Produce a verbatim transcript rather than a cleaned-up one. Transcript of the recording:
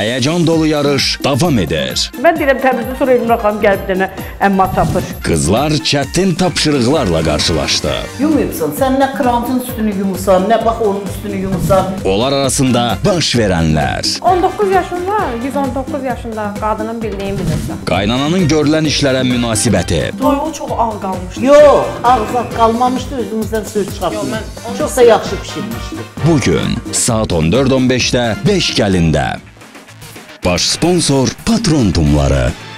Həyəcan dolu yarış davam edir. Mən deyirəm təmizli sonra Elmira xanım gəlib denə əmma tapır. Qızlar çətin tapşırıqlarla qarşılaşdı. Yumursan, sən nə krantın üstünü yumursan, nə bax onun üstünü yumursan. Onlar arasında baş verənlər. on doqquz yaşında, yüz on doqquz yaşında qadının bildiyini bilirsən. Qaynananın görülən işlərə münasibəti. Toyuğu çox ağ qalmışdı. Yox, ağzaq qalmamışdı, özümüzdən söz çıxartmışdı. Çox da yaxşı pişirmişdi. Bugün saat on dörd on beşdə beş gəlində. Baş sponsor Patron Tumları.